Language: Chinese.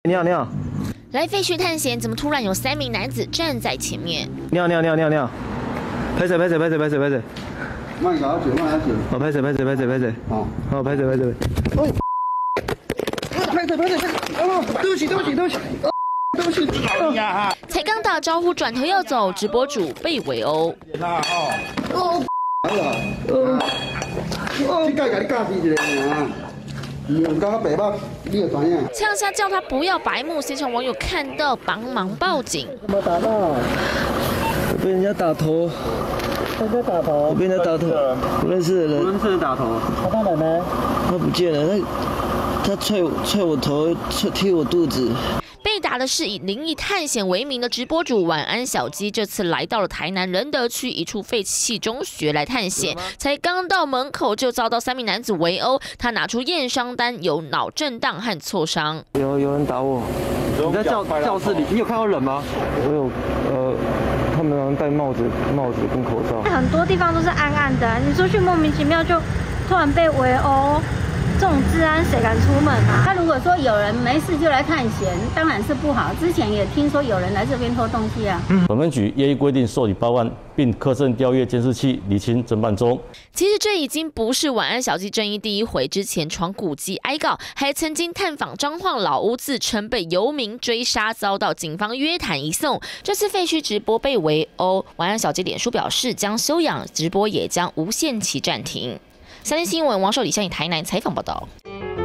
你好，你好。 来废墟探险，怎么突然有3名男子站在前面？ 你好，你好，你好，你好，你好。拍手，拍手，拍手，拍手，拍手。 慢点酒，慢点酒。 哦，拍手，拍手，拍手，拍手。哦，好，拍手，拍手。哦，拍手，拍手，拍手。哦，对不起，对不起，对不起。哦，对不起。哎呀！ 才刚打招呼，转头要走，直播主被围殴。 哦，哎呀，这该给你教死一个啊！唔讲到白目，你就知影。 呛下叫他不要白目，现场网友看到帮忙报警。 怎么打到？ 我被人家打头。 人家打头？ 我被人家打头，不认识的人。 不认识的打头。他人呢？ 他不见了，他踹我头，踢我肚子。 被打的是以灵异探险为名的直播主晚安小鸡，这次来到了台南仁德区一处废弃中学来探险，才刚到门口就遭到3名男子围殴，他拿出验伤单，有脑震荡和挫伤。 有人打我， 你在教室里，你有看到人吗？ 我有他们好像戴帽子跟口罩。 很多地方都是暗暗的，你出去莫名其妙就突然被围殴。这种治安谁敢出门啊？ 他如果说有人没事就来探险，当然是不好。之前也听说有人来这边偷东西啊。 本分局业役规定受理报案，并科证调阅监视器，厘清侦办中。 其实这已经不是晚安小鸡正义第一回，之前闯古迹挨告，还曾经探访彰化老屋，自称被游民追杀，遭到警方约谈移送。这次废墟直播被围殴，晚安小鸡脸书表示将休养，直播也将无限期暂停。3立新闻王寿李向以台南采访报道。